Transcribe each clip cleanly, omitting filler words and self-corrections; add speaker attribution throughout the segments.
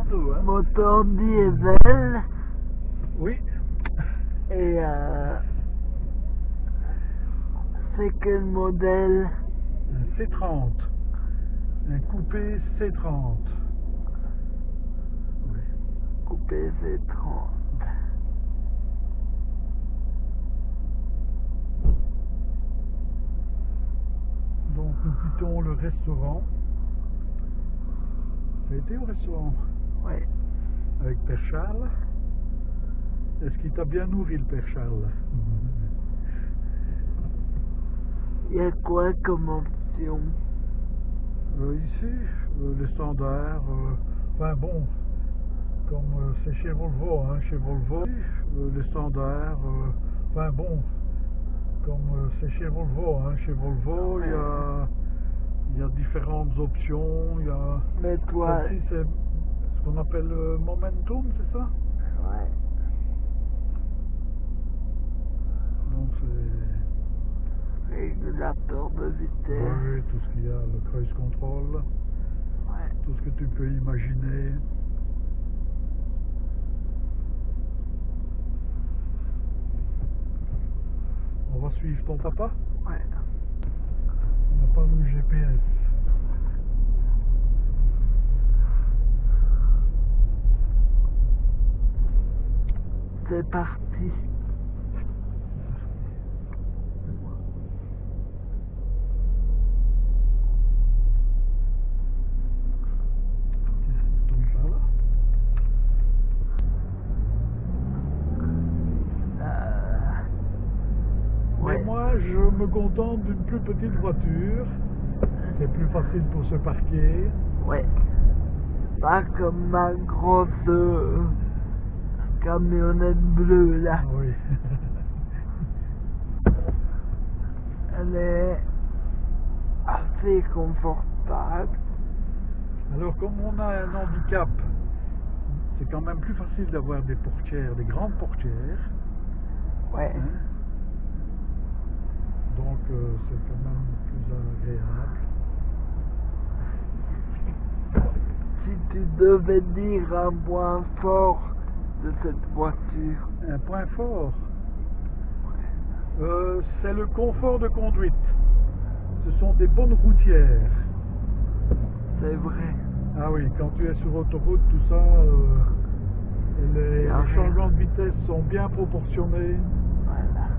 Speaker 1: bientôt. Hein.
Speaker 2: Moteur diesel.
Speaker 1: Oui.
Speaker 2: Et c'est quel modèle?
Speaker 1: Un C30. Un coupé C30. Oui.
Speaker 2: Coupé C30.
Speaker 1: Donc nous quittons le restaurant. Tu as été au restaurant?
Speaker 2: Oui.
Speaker 1: Avec Père Charles. Est-ce qu'il t'a bien nourri le Père Charles?
Speaker 2: Il y a quoi comme option?
Speaker 1: Ici, les standards, enfin bon, comme c'est chez Volvo, hein, chez Volvo, les standards, enfin bon, comme c'est chez Volvo, hein, chez Volvo, il y a différentes options, il y a...
Speaker 2: Mais toi...
Speaker 1: Celle-ci, c'est ce qu'on appelle Momentum, c'est ça?
Speaker 2: Ouais.
Speaker 1: Donc c'est...
Speaker 2: Régulateur de vitesse.
Speaker 1: Oui, tout ce qu'il y a, le cruise control,
Speaker 2: Ouais.
Speaker 1: tout ce que tu peux imaginer. On va suivre ton papa?
Speaker 2: Ouais.
Speaker 1: On n'a pas le GPS.
Speaker 2: C'est parti.
Speaker 1: Tourne par là. Mais
Speaker 2: Ouais.
Speaker 1: moi, je me contente d'une plus petite voiture. C'est plus facile pour se parquer.
Speaker 2: Ouais. Pas comme ma grosse camionnette bleue là.
Speaker 1: Oui.
Speaker 2: Elle est assez confortable.
Speaker 1: Alors, comme on a un handicap, c'est quand même plus facile d'avoir des portières, des grandes portières.
Speaker 2: Ouais.
Speaker 1: Hein. Donc, c'est quand même plus agréable.
Speaker 2: Si tu devais dire un point fort de cette voiture.
Speaker 1: Un point fort, c'est le confort de conduite. Ce sont des bonnes routières.
Speaker 2: C'est vrai.
Speaker 1: Ah oui, quand tu es sur autoroute, tout ça, les changements de vitesse sont bien proportionnés.
Speaker 2: Voilà.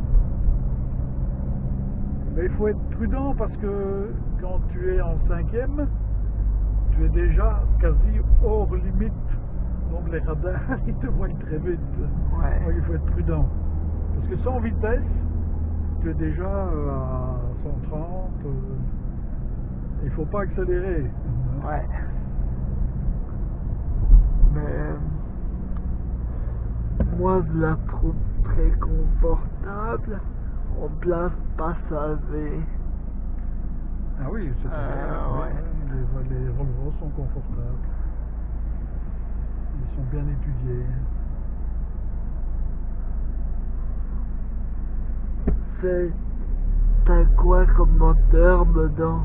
Speaker 1: Mais il faut être prudent parce que quand tu es en cinquième, tu es déjà quasi hors limite. Donc les radars, ils te voient très vite.
Speaker 2: Ouais.
Speaker 1: Donc il faut être prudent. Parce que sans vitesse, tu es déjà à 130. Il ne faut pas accélérer.
Speaker 2: Ouais. Mais moi je la trouve très confortable en place passager.
Speaker 1: Ah oui, c'est clair.
Speaker 2: Ouais.
Speaker 1: Les Volvo sont confortables. Ils sont bien étudiés.
Speaker 2: T'as quoi comme moteur dedans?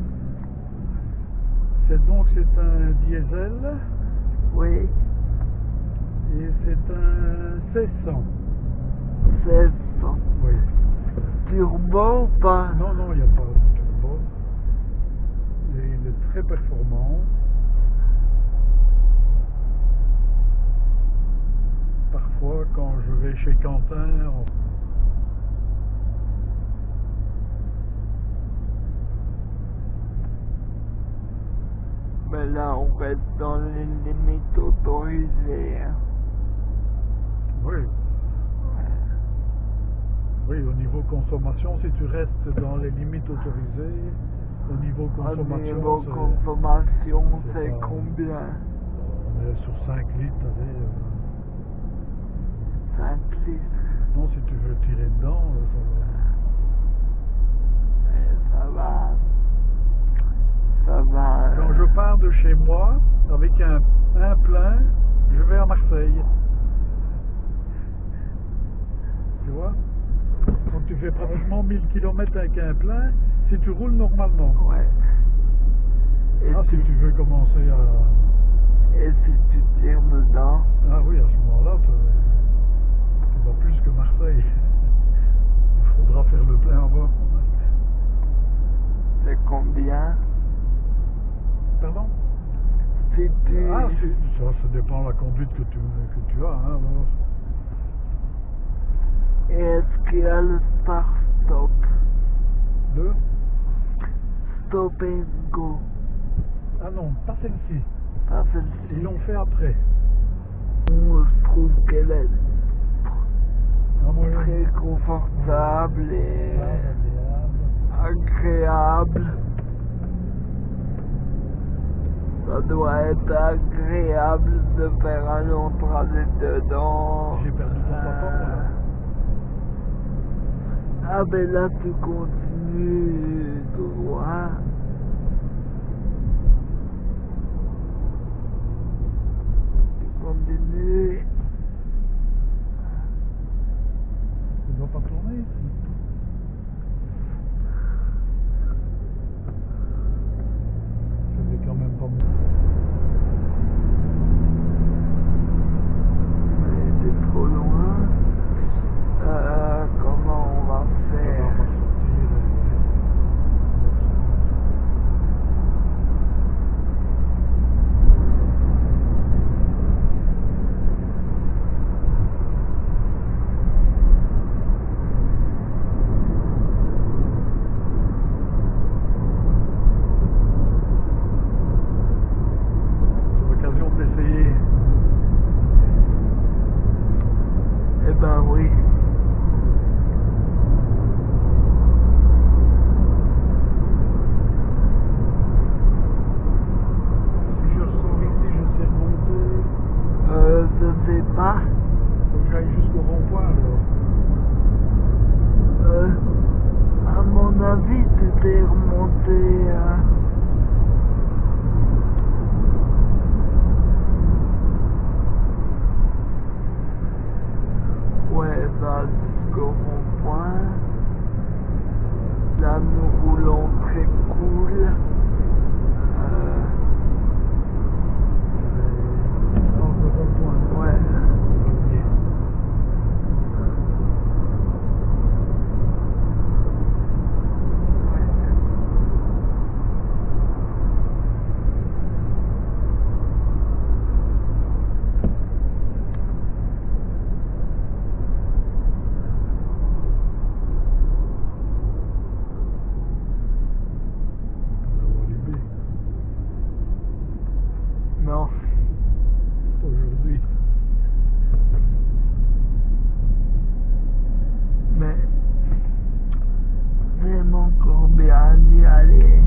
Speaker 1: C'est un diesel
Speaker 2: Oui,
Speaker 1: et c'est un 1600.
Speaker 2: 1600.
Speaker 1: Oui.
Speaker 2: Turbo ou pas?
Speaker 1: Non, il n'y a pas de turbo. Et il est très performant. Parfois, quand je vais chez Quentin,
Speaker 2: Mais là on reste dans les limites autorisées. Hein.
Speaker 1: oui. Oui, au niveau consommation, si tu restes dans les limites autorisées, au niveau consommation,
Speaker 2: C'est
Speaker 1: pas-
Speaker 2: combien?
Speaker 1: on est sur 5 litres, allez.
Speaker 2: 5 litres.
Speaker 1: Non, si tu veux tirer dedans, ça va.
Speaker 2: Mais ça va.
Speaker 1: Quand je pars de chez moi, avec un plein, je vais à Marseille. Tu vois? Donc tu fais pratiquement 1000 km avec un plein, si tu roules normalement.
Speaker 2: Ouais. Et
Speaker 1: Ah, si tu veux commencer
Speaker 2: Et si tu tires dedans,
Speaker 1: Ah oui, à ce moment-là, tu vas plus que Marseille. Il faudra faire le plein avant.
Speaker 2: c'est combien?
Speaker 1: Pardon?
Speaker 2: Si tu...
Speaker 1: Ah, ça dépend de la conduite que tu as. Hein, alors.
Speaker 2: Et est-ce qu'il y a le start-stop?
Speaker 1: Le
Speaker 2: Stop and go.
Speaker 1: Ah non, pas celle-ci.
Speaker 2: Pas celle-ci.
Speaker 1: Ils l'ont fait après.
Speaker 2: Je trouve qu'elle est
Speaker 1: Ah, moi,
Speaker 2: très confortable et
Speaker 1: agréable.
Speaker 2: agréable. Ça doit être agréable de faire un long trajet dedans.
Speaker 1: J'ai perdu ton papa, là.
Speaker 2: Ah ben là tu continues droit. Tu continues.
Speaker 1: Tu ne dois pas tourner ici. Je vais quand même pas...
Speaker 2: Mais t'es trop loin. Comment on va faire?
Speaker 1: On va sortir c'est l'occasion de l'essayer.
Speaker 2: Eh ben oui.
Speaker 1: Si je ressors ici, je sais remonter.
Speaker 2: Je sais pas.
Speaker 1: Faut que j'aille jusqu'au rond-point alors.
Speaker 2: À mon avis, tu t'es remonté. Ouais, là, jusqu'au rond-point. Là, nous roulons très cool.
Speaker 1: Dans le rond-point.
Speaker 2: Ouais.
Speaker 1: Premier.
Speaker 2: Non.
Speaker 1: Aujourd'hui.
Speaker 2: Mais j'aime encore bien y aller.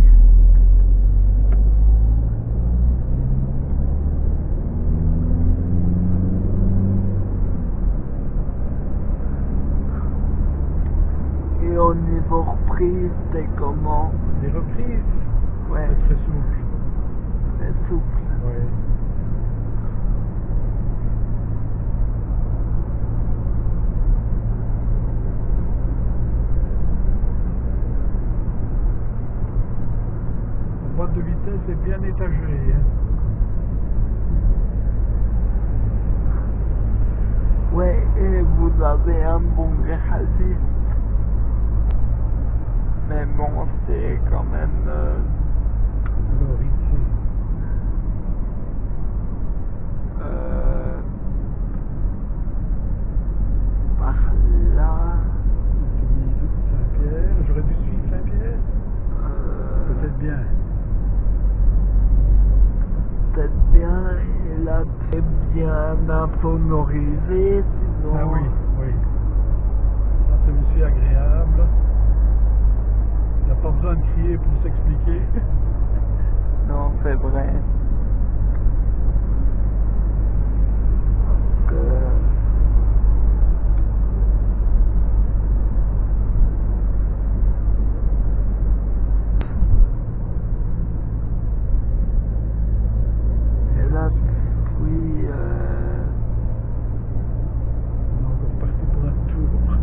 Speaker 2: Et au niveau reprise, c'est comment?
Speaker 1: Les reprises,
Speaker 2: Ouais,
Speaker 1: c'est très souple.
Speaker 2: c'est souple.
Speaker 1: Ouais. La boîte de vitesse est bien étagée. Hein.
Speaker 2: Ouais, et vous avez un bon garagiste. Mais bon, c'est quand même...
Speaker 1: Alors ici,
Speaker 2: par là...
Speaker 1: j'ai mis Saint-Pierre. J'aurais dû suivre Saint-Pierre. Peut-être bien.
Speaker 2: Peut-être bien, et là, c'est bien insonorisé, sinon...
Speaker 1: Ah oui, oui. Ça, c'est aussi agréable. Il n'y a pas besoin de crier pour s'expliquer.
Speaker 2: Non, c'est vrai. Parce que... Et là, oui,
Speaker 1: On est encore parti pour un tour.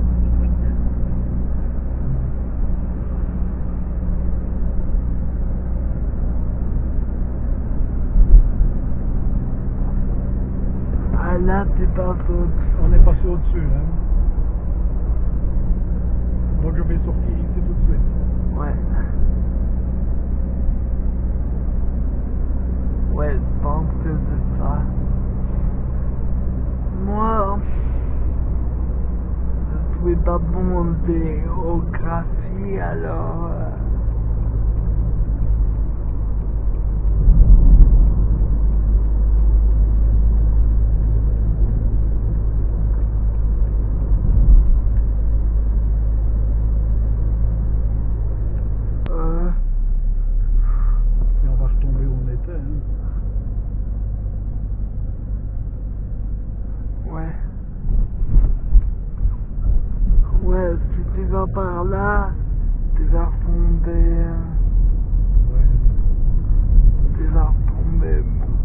Speaker 2: Là, tu passes au-dessus.
Speaker 1: On est passé au-dessus. Hein. Donc je vais sortir ici tout de suite.
Speaker 2: Ouais. Ouais, je pense que c'est ça. Moi, je suis pas bon en géographie, alors...
Speaker 1: Et on va retomber où on était. Hein.
Speaker 2: Ouais. Ouais, si tu vas par là, tu vas retomber...
Speaker 1: Ouais.
Speaker 2: Tu vas retomber...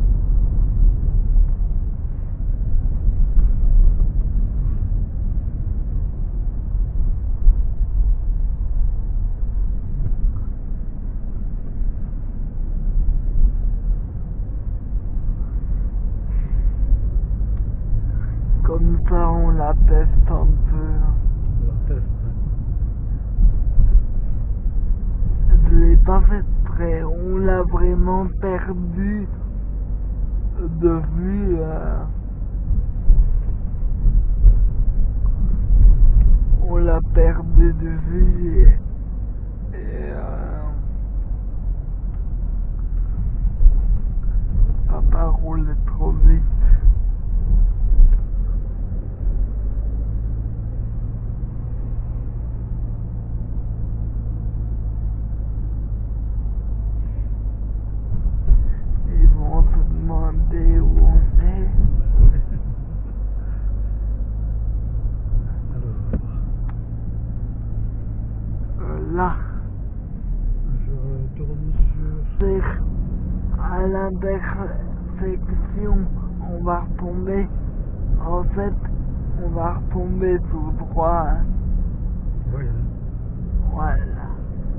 Speaker 2: Comme ça, on la teste un peu.
Speaker 1: La teste. Hein.
Speaker 2: Je l'ai pas fait près, on l'a vraiment perdu de vue. On l'a perdu de vue et papa roule trop vite. Ils vont se demander où on est.
Speaker 1: Ouais. Alors,
Speaker 2: Là,
Speaker 1: je retourne sur...
Speaker 2: c'est à l'intersection, on va retomber. En fait, on va retomber tout droit. Hein.
Speaker 1: Oui, hein.
Speaker 2: Voilà.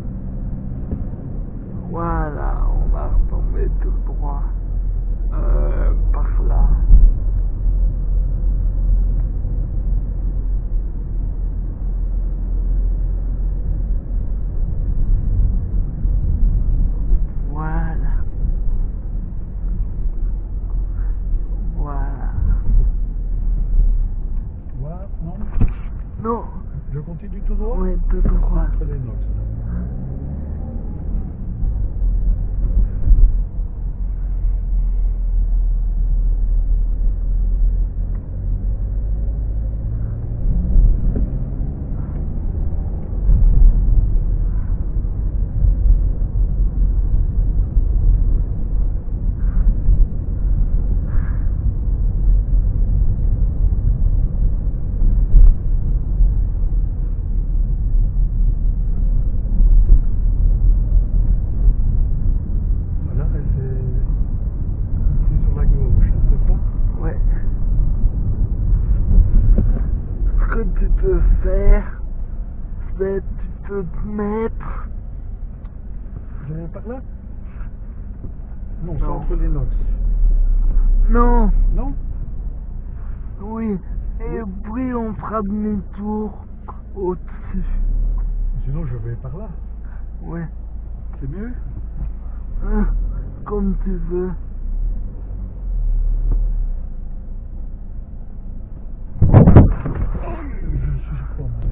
Speaker 2: Voilà, on va retomber tout droit. Par là. Voilà. Voilà.
Speaker 1: Voilà, non?
Speaker 2: Non,
Speaker 1: Je continue tout droit?
Speaker 2: oui, tout droit.
Speaker 1: Entre les nox. Voilà, et c'est sur la gauche, hein, c'est ça?
Speaker 2: Ouais. Ce que tu peux faire, c'est tu peux te mettre.
Speaker 1: Je viens par là? Non, c'est
Speaker 2: Non.
Speaker 1: entre les nox.
Speaker 2: Non,
Speaker 1: Non?
Speaker 2: oui. Et puis on fera demi-tour au-dessus.
Speaker 1: Sinon je vais par là.
Speaker 2: Ouais.
Speaker 1: C'est mieux?
Speaker 2: Comme tu veux.
Speaker 1: Je suis pas mal.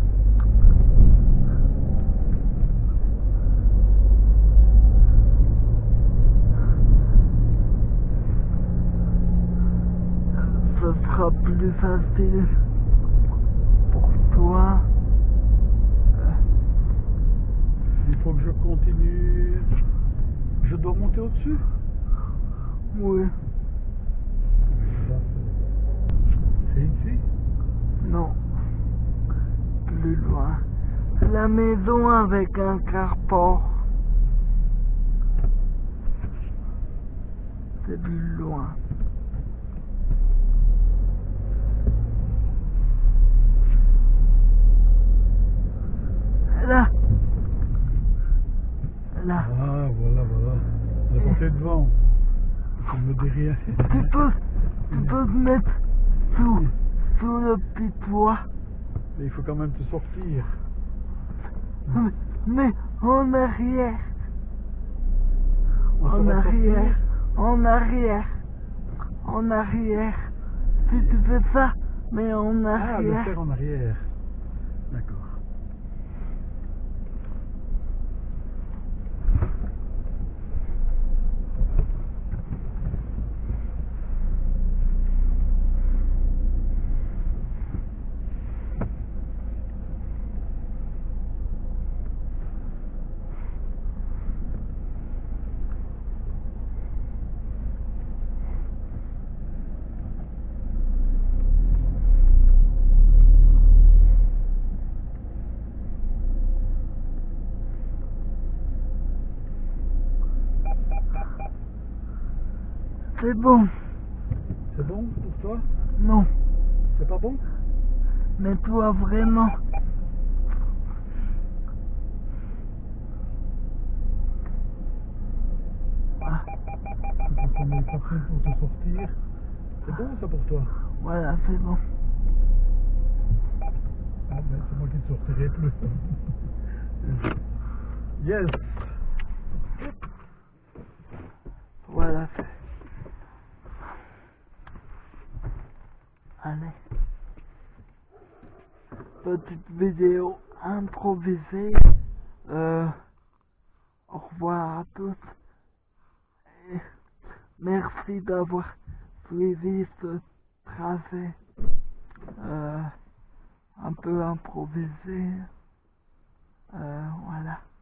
Speaker 2: Ça sera plus facile pour toi.
Speaker 1: Il faut que je continue. Je dois monter au-dessus?
Speaker 2: Oui.
Speaker 1: Là, c'est ici?
Speaker 2: Non. Plus loin. La maison avec un carport. C'est plus loin. Là. Là.
Speaker 1: Ah, voilà, voilà. La portée devant. Je me dis rien.
Speaker 2: Tu peux te mettre sous le petit toit.
Speaker 1: Mais il faut quand même te sortir.
Speaker 2: Mais en arrière.
Speaker 1: On
Speaker 2: En
Speaker 1: saura
Speaker 2: arrière.
Speaker 1: sortir.
Speaker 2: En arrière. En arrière. Si tu fais ça, mais en
Speaker 1: Ah, le
Speaker 2: arrière.
Speaker 1: faire en arrière. D'accord.
Speaker 2: C'est bon.
Speaker 1: C'est bon pour toi?
Speaker 2: Non.
Speaker 1: C'est pas bon?
Speaker 2: Mais toi vraiment.
Speaker 1: Quand on est parti pour te sortir. C'est bon ça pour toi?
Speaker 2: Voilà, c'est bon.
Speaker 1: Ah ben c'est moi qui ne sortirai plus. Yes!
Speaker 2: Voilà, c'est. Allez. Petite vidéo improvisée. Au revoir à tous. Et merci d'avoir suivi ce tracé un peu improvisé. Voilà.